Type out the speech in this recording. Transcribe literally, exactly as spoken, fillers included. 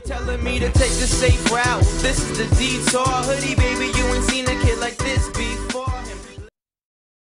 Telling me to take the safe route. This is the detour. Hoodie